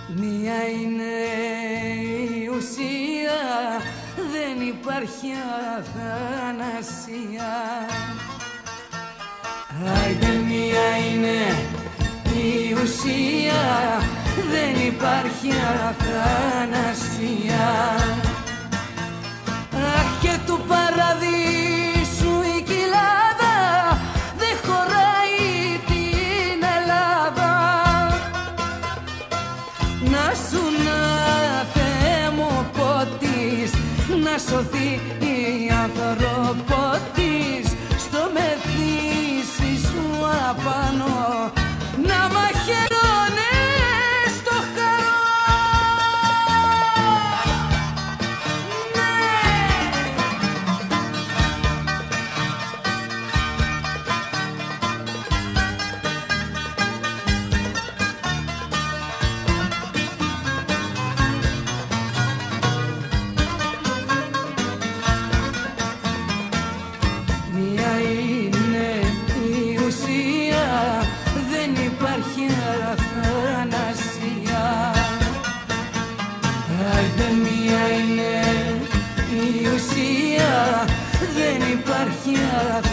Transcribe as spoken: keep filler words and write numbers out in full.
Μία είναι η ουσία, δεν υπάρχει αθανασία. Άιντε μία είναι η ουσία, δεν υπάρχει αθανασία. Αχ, και του παραδείσου η κοιλάδα δεν χωράει την Ελλάδα. Να σου να Θεέ μου ποτής, να σωθεί η άνθρωπο της, στο μεθύσι σου απάνω να μαχαιρώνες το χαρό. Μία είναι η ουσία, δεν υπάρχει αθανασία. Άιντε μία είναι η ουσία, δεν υπάρχει αθανασία.